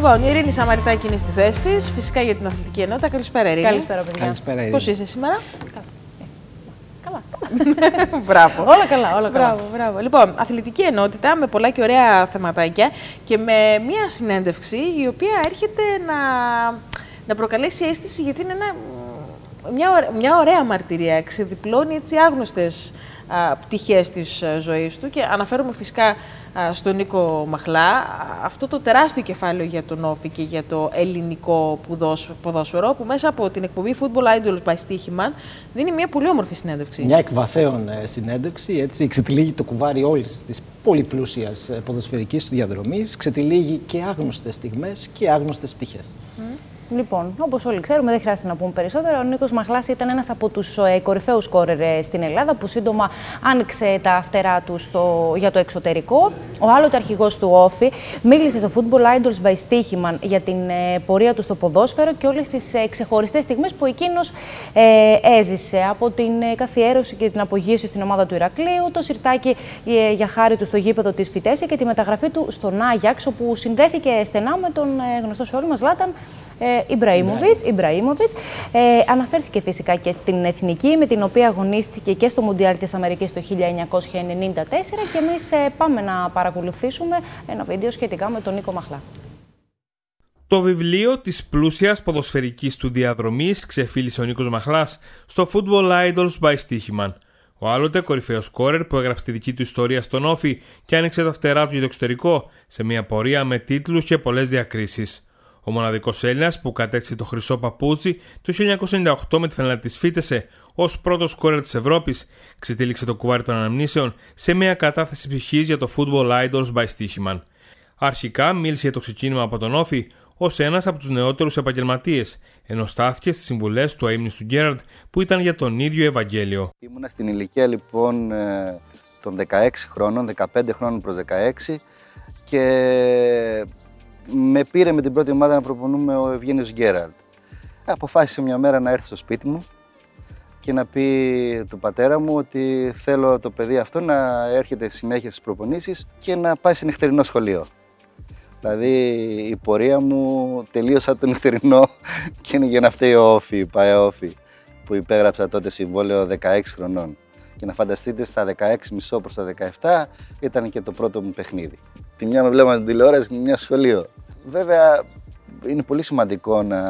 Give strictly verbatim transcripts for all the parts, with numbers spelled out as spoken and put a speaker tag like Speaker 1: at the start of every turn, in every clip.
Speaker 1: Λοιπόν, η Ειρήνη Σαμαριτάκη είναι στη θέση της, φυσικά για την Αθλητική Ενότητα. Καλησπέρα, Ειρήνη.
Speaker 2: Καλησπέρα, παιδιά.
Speaker 3: Καλησπέρα, Ειρήνη.
Speaker 1: Πώς είσαι σήμερα?
Speaker 2: Καλά.
Speaker 1: Μπράβο.
Speaker 2: Όλα καλά, όλα καλά.
Speaker 1: Μπράβο, μπράβο. Λοιπόν, Αθλητική Ενότητα με πολλά και ωραία θεματάκια και με μία συνέντευξη η οποία έρχεται να, να προκαλέσει αίσθηση, γιατί είναι ένα, μια, ωραία, μια ωραία μαρτυρία. Ξεδιπλώνει έτσι άγνωστες α, πτυχές της ζωής του και αναφέρομαι φυσικά α, στον Νίκο Μαχλά. Αυτό το τεράστιο κεφάλαιο για τον Όφη και για το ελληνικό ποδόσφαιρο, που μέσα από την εκπομπή Football Idols by Stichiman δίνει μια πολύ όμορφη συνέντευξη.
Speaker 3: Μια εκβαθέων συνέντευξη, έτσι ξετυλίγει το κουβάρι όλης της πολυπλούσιας ποδοσφαιρικής του διαδρομής, ξετυλίγει και άγνωστες στιγμές και άγνωστες πτυχές. Mm.
Speaker 2: Λοιπόν, όπως όλοι ξέρουμε, δεν χρειάζεται να πούμε περισσότερο. Ο Νίκος Μαχλάς ήταν ένας από τους ε, κορυφαίους σκόρερ στην Ελλάδα, που σύντομα άνοιξε τα φτερά του στο, για το εξωτερικό. Ο άλλοτε αρχηγός του Όφη μίλησε στο Football Idols by Stichiman για την ε, πορεία του στο ποδόσφαιρο και όλες τις ε, ξεχωριστές στιγμές που εκείνος ε, έζησε. Από την ε, καθιέρωση και την απογείωση στην ομάδα του Ηρακλείου, το σιρτάκι ε, για χάρη του στο γήπεδο της Φιτέσσε και τη μεταγραφή του στον Άγιαξ, όπου συνδέθηκε στενά με τον ε, γνωστό σε όλοι μας Ζλάταν Ιμπραήμοβιτς. Ιμπραήμοβιτς. Ε, αναφέρθηκε φυσικά και στην εθνική, με την οποία αγωνίστηκε και στο Μουντιάλ της Αμερικής το χίλια εννιακόσια ενενήντα τέσσερα, και εμείς ε, πάμε να παρακολουθήσουμε ένα βίντεο σχετικά με τον Νίκο Μαχλά.
Speaker 4: Το βιβλίο της πλούσιας ποδοσφαιρικής του διαδρομής ξεφίλησε ο Νίκος Μαχλάς στο Football Idols by Stichiman. Ο άλλοτε κορυφαίος σκόρερ που έγραψε τη δική του ιστορία στον Όφη και άνοιξε τα φτερά του για το εξωτερικό σε μια πορεία με τίτλους και πολλές διακρίσεις. Ο μοναδικός Έλληνας που κατέκτησε το χρυσό παπούτσι το χίλια εννιακόσια ενενήντα οκτώ με τη φανέλα της Φίτεσσε ως πρώτος σκόρερ της Ευρώπης, ξετύλιξε το κουβάρι των αναμνήσεων σε μια κατάθεση ψυχής για το Football Idols by Stichiman. Αρχικά μίλησε για το ξεκίνημα από τον Όφη ως ένας από τους νεότερους επαγγελματίες, ενώ στάθηκε στις συμβουλές του αείμνηστου Γκέραντ που ήταν για τον ίδιο Ευαγγέλιο.
Speaker 5: Ήμουνα στην ηλικία λοιπόν των δεκαέξι χρόνων, δεκαπέντε χρόνων προς δεκαέξι, και με πήρε με την πρώτη ομάδα να προπονούμε ο Ευγένιος Γκέραλτ. Αποφάσισε μια μέρα να έρθει στο σπίτι μου και να πει του πατέρα μου ότι θέλω το παιδί αυτό να έρχεται συνέχεια στις προπονήσεις και να πάει σε νυχτερινό σχολείο. Δηλαδή η πορεία μου τελείωσα το νυχτερινό και είναι για να φταίει ο Όφη, η ΠΑΕ Όφη, που υπέγραψα τότε συμβόλαιο δεκαέξι χρονών. Και να φανταστείτε, στα δεκαέξι μισό προς τα δεκαεπτά ήταν και το πρώτο μου παιχνίδι. Τη μια με βλέπαμε στην τηλεόραση, την μια σχολείο. Βέβαια, είναι πολύ σημαντικό να,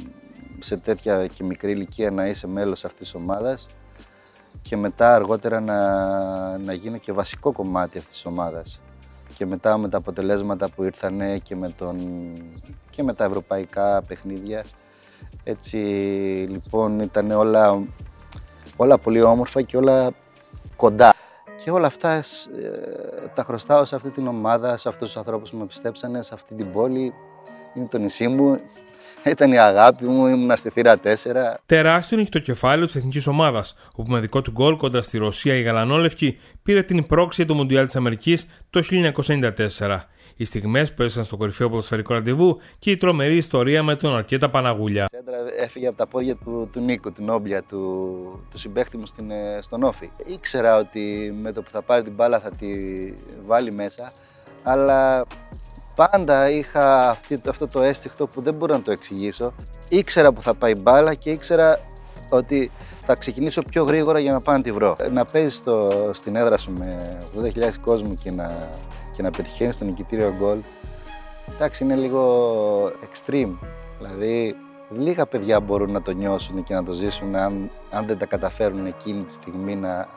Speaker 5: σε τέτοια και μικρή ηλικία να είσαι μέλος αυτής της ομάδας και μετά αργότερα να, να γίνει και βασικό κομμάτι αυτής της ομάδας. Και μετά με τα αποτελέσματα που ήρθανε και με, τον, και με τα ευρωπαϊκά παιχνίδια. Έτσι λοιπόν ήταν όλα, όλα πολύ όμορφα και όλα κοντά. Και όλα αυτά ε, τα χρωστάω σε αυτή την ομάδα, σε αυτούς τους ανθρώπους που με πιστέψανε, σε αυτή την πόλη. Είναι το νησί μου, ήταν η αγάπη μου, ήμουν στη θύρα τέσσερα.
Speaker 4: Τεράστιο είναι και το κεφάλαιο της εθνικής ομάδας, όπου με δικό του γκολ κόντρα στη Ρωσία η Γαλανόλευκη πήρε την πρόκριση για το Μουντιάλ της Αμερικής το χίλια εννιακόσια ενενήντα τέσσερα. Οι στιγμές που έζησαν στο κορυφαίο ποδοσφαιρικό ραντεβού και η τρομερή ιστορία με τον Αρκέτα Παναγούλια.
Speaker 5: Έφυγε από τα πόδια του, του Νίκου, την όμπλια του, του συμπαίχτη μου στην, στον Όφη. Ήξερα ότι με το που θα πάρει την μπάλα θα τη βάλει μέσα, αλλά πάντα είχα αυτή, αυτό το αίσθηκτο που δεν μπορώ να το εξηγήσω. Ήξερα που θα πάει η μπάλα και ήξερα ότι θα ξεκινήσω πιο γρήγορα για να πάω να τη βρω. Να παίζεις στην έδρα σου με ογδόντα χιλιάδες κόσμου και να, και να πετυχαίνεις το νικητήριο γκολ, εντάξει, είναι λίγο extreme. Δηλαδή, λίγα παιδιά μπορούν να το νιώσουν και να το ζήσουν αν, αν δεν τα καταφέρουν εκείνη τη στιγμή να,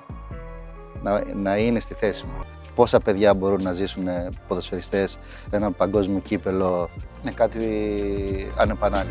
Speaker 5: να, να είναι στη θέση μου. Πόσα παιδιά μπορούν να ζήσουν ποδοσφαιριστές ένα παγκόσμιο κύπελο, είναι κάτι ανεπανάληπτο.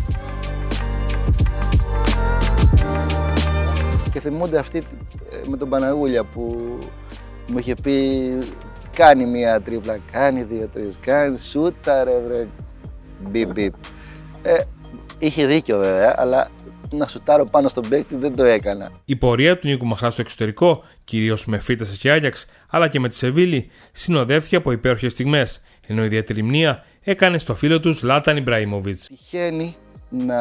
Speaker 5: Και θυμούνται αυτή με τον Παναγούλια που μου είχε πει κάνει μία τρίπλα, κάνει δύο τρεις, κάνει σούτα ρε βρε, μπιπ μπιπ. Ε, είχε δίκιο βέβαια, αλλά να σουτάρω πάνω στον παίκτη δεν το έκανα.
Speaker 4: Η πορεία του Νίκου Μαχλά στο εξωτερικό, κυρίως με Φίτεσσε και Άγιαξ, αλλά και με τη Σεβίλη, συνοδεύτηκε από υπέροχες στιγμές, ενώ ιδιαίτερη μνήα έκανε στο φίλο του Ζλάταν Ιμπραήμοβιτς.
Speaker 5: Τυχαίνει να,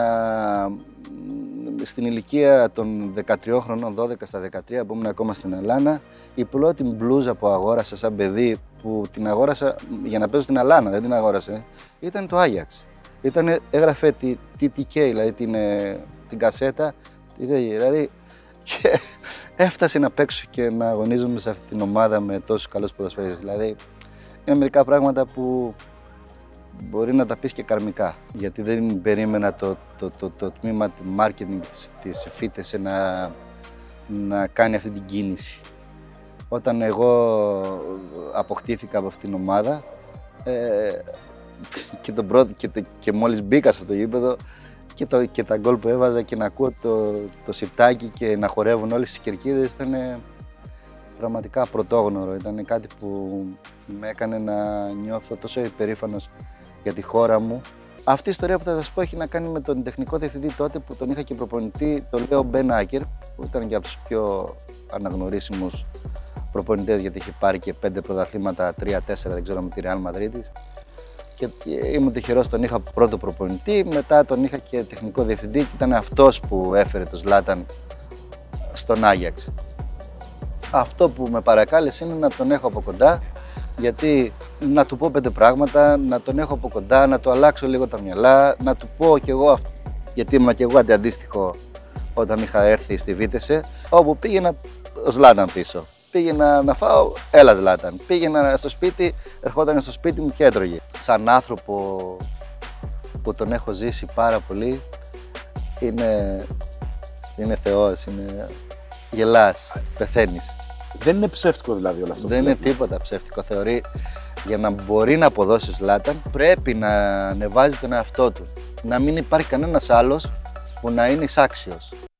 Speaker 5: στην ηλικία των δεκατριών χρονών, δώδεκα στα δεκατρία που ήμουν ακόμα στην Αλάνα, η πρώτη μπλούζα που αγόρασα σαν παιδί, που την αγόρασα για να παίζω στην Αλάνα, δεν την αγόρασε, ήταν το Άγιαξ. Ήτανε, έγραφε τη τι τι κέι, δηλαδή την, την κασέτα, δηλαδή, και έφτασε να παίξω και να αγωνίζομαι σε αυτή την ομάδα με τόσους καλούς ποδοσφαιριστές. Δηλαδή, είναι μερικά πράγματα που μπορεί να τα πεις και καρμικά, γιατί δεν περίμενα το, το, το, το, το τμήμα του marketing της, της Φίτεσε να, να κάνει αυτή την κίνηση. Όταν εγώ αποκτήθηκα από αυτήν την ομάδα ε, και, τον πρώτο, και, και μόλις μπήκα σε αυτό το γήπεδο και, το, και τα γκολ που έβαζα και να ακούω το, το σιρτάκι και να χορεύουν όλες τις κερκίδες, ήταν πραγματικά πρωτόγνωρο. Ήταν κάτι που με έκανε να νιώθω τόσο υπερήφανος για τη χώρα μου. Αυτή η ιστορία που θα σας πω έχει να κάνει με τον τεχνικό διευθυντή τότε που τον είχα και προπονητή, τον Λέο Μπεν Άκερ, που ήταν και από τους πιο αναγνωρίσιμους προπονητές, γιατί είχε πάρει και πέντε πρωταθλήματα, τρία τέσσερα, δεν ξέρω, με τη Ρεάλ Μαδρίτης. Και ήμουν τυχερός, τον είχα πρώτο προπονητή, μετά τον είχα και τεχνικό διευθυντή και ήταν αυτός που έφερε τον Ζλάταν στον Άγιαξ. Αυτό που με παρακάλεσε είναι να τον έχω από κοντά, γιατί να του πω πέντε πράγματα, να τον έχω από κοντά, να του αλλάξω λίγο τα μυαλά, να του πω κι εγώ, γιατί ήμουν κι εγώ αντιαντίστοιχο όταν είχα έρθει στη Βίτεσε, όπου πήγαινα ο Ζλάταν πίσω. Πήγαινα να φάω, έλα Ζλάταν. Πήγαινα στο σπίτι, ερχόταν στο σπίτι μου και έτρωγε. Σαν άνθρωπο που τον έχω ζήσει πάρα πολύ, είναι, είναι θεός, είναι... γελάς, πεθαίνεις.
Speaker 6: Δεν είναι ψεύτικο δηλαδή όλο αυτό?
Speaker 5: Δεν είναι τίποτα ψεύτικο. Θεωρεί, για να μπορεί να αποδώσει ο Ζλάταν, πρέπει να ανεβάζει τον εαυτό του. Να μην υπάρχει κανένας άλλος που να είναι εισάξιος.